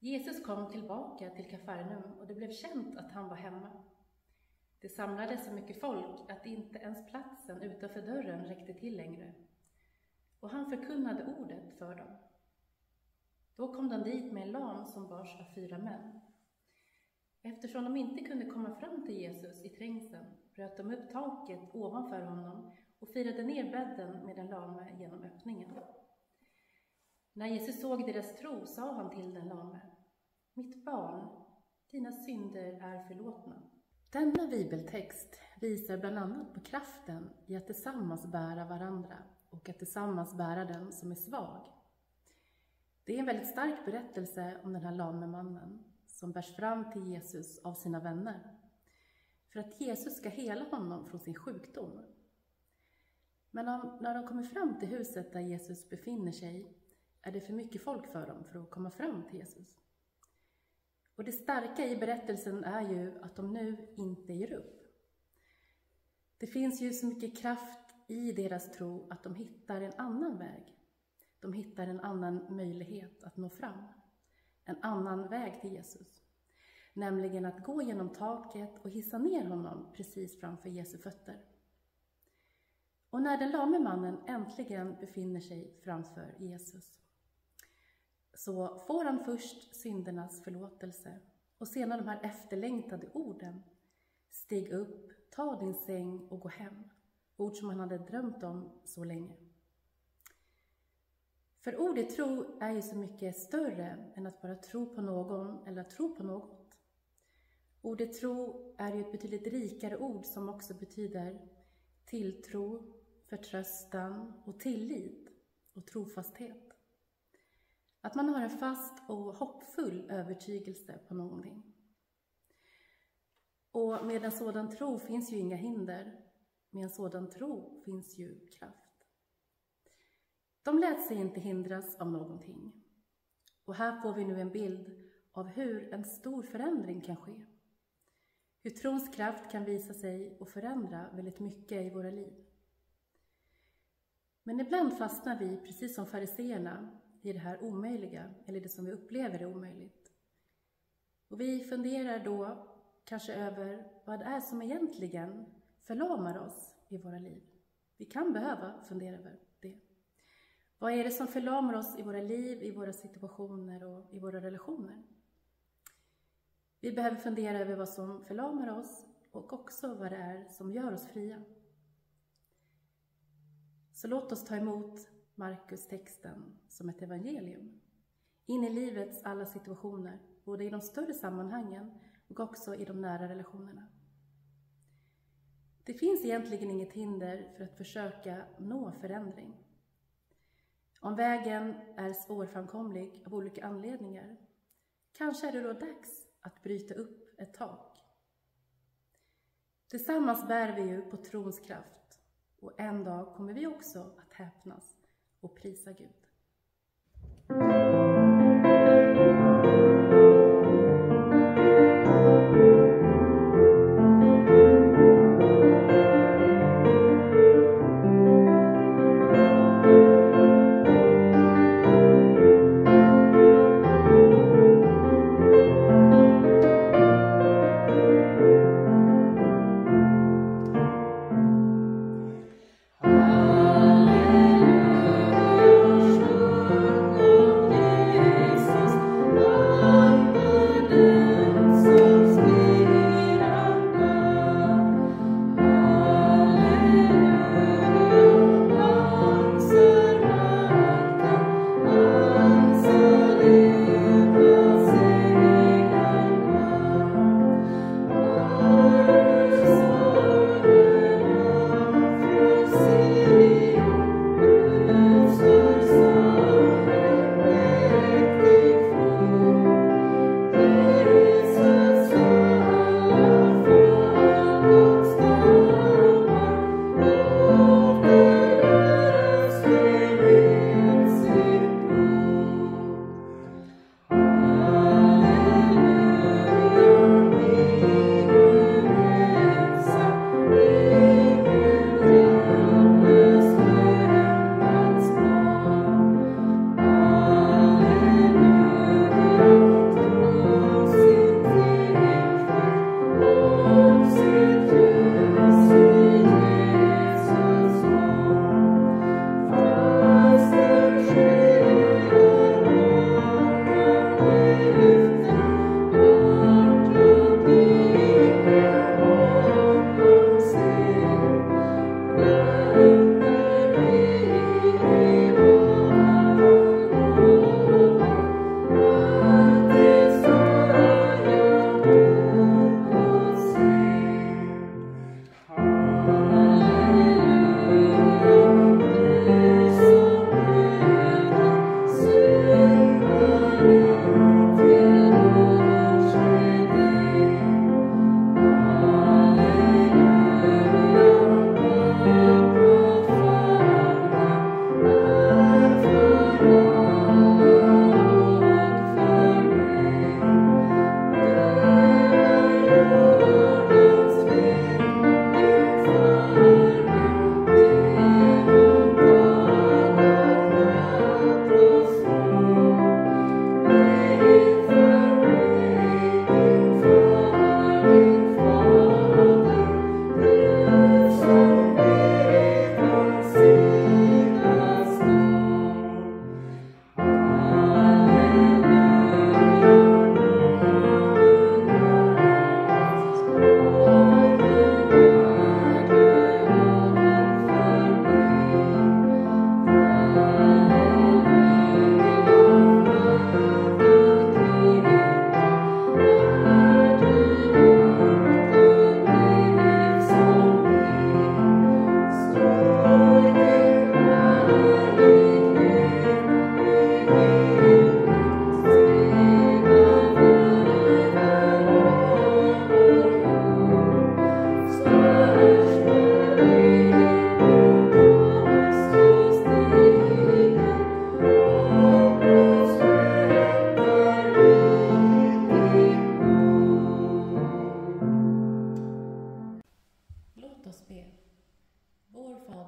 Jesus kom tillbaka till Kafarnaum och det blev känt att han var hemma. Det samlades så mycket folk att inte ens platsen utanför dörren räckte till längre. Och han förkunnade ordet för dem. Då kom de dit med en lam som bars av 4 män. Eftersom de inte kunde komma fram till Jesus i trängseln bröt de upp taket ovanför honom och firade ner bädden med den lame genom öppningen. När Jesus såg deras tro sa han till den lame: Mitt barn, dina synder är förlåtna. Denna bibeltext visar bland annat på kraften i att tillsammans bära varandra och att tillsammans bära den som är svag. Det är en väldigt stark berättelse om den här lame mannen som bärs fram till Jesus av sina vänner för att Jesus ska hela honom från sin sjukdom. Men när de kommer fram till huset där Jesus befinner sig är det för mycket folk för dem för att komma fram till Jesus. Och det starka i berättelsen är ju att de nu inte ger upp. Det finns ju så mycket kraft i deras tro att de hittar en annan väg. De hittar en annan möjlighet att nå fram. En annan väg till Jesus. Nämligen att gå genom taket och hissa ner honom precis framför Jesu fötter. Och när den lame mannen äntligen befinner sig framför Jesus så får han först syndernas förlåtelse och sedan de här efterlängtade orden: stig upp, ta din säng och gå hem. Ord som han hade drömt om så länge. För ordet tro är ju så mycket större än att bara tro på någon eller att tro på något. Ordet tro är ju ett betydligt rikare ord som också betyder tilltro, förtröstan och tillit och trofasthet. Att man har en fast och hoppfull övertygelse på någonting. Och med en sådan tro finns ju inga hinder. Med en sådan tro finns ju kraft. De lät sig inte hindras av någonting. Och här får vi nu en bild av hur en stor förändring kan ske. Hur trons kraft kan visa sig och förändra väldigt mycket i våra liv. Men ibland fastnar vi, precis som fariseerna, i det här omöjliga, eller det som vi upplever är omöjligt. Och vi funderar då kanske över vad det är som egentligen förlamar oss i våra liv. Vi kan behöva fundera över det. Vad är det som förlamar oss i våra liv, i våra situationer och i våra relationer? Vi behöver fundera över vad som förlamar oss och också vad det är som gör oss fria. Så låt oss ta emot Markus-texten som ett evangelium. In i livets alla situationer, både i de större sammanhangen och också i de nära relationerna. Det finns egentligen inget hinder för att försöka nå förändring. Om vägen är svårframkomlig av olika anledningar, kanske är det då dags att bryta upp ett tak. Tillsammans bär vi ju på trons kraft och en dag kommer vi också att häpnas och prisa Gud. Alleluia.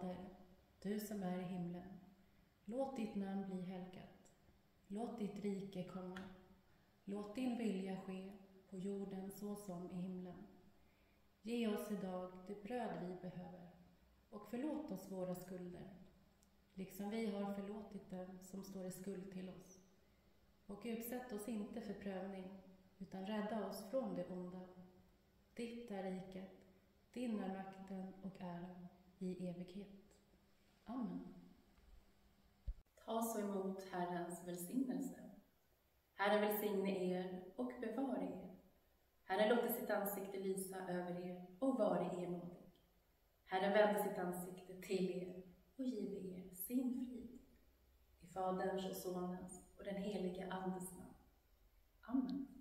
Fader, du som är i himlen. Låt ditt namn bli helgat. Låt ditt rike komma. Låt din vilja ske på jorden så som i himlen. Ge oss idag det bröd vi behöver och förlåt oss våra skulder, liksom vi har förlåtit dem som står i skuld till oss. Och utsätt oss inte för prövning, utan rädda oss från det onda. Ditt är riket, din är makten och äran i evighet. Amen. Ta så emot Herrens välsignelse. Herren välsigne er och bevara er. Herren låter sitt ansikte lysa över er och vare er nådig. Herren vände sitt ansikte till er och give er sin frid. I Faderns och Sonens och den helige Andes namn. Amen.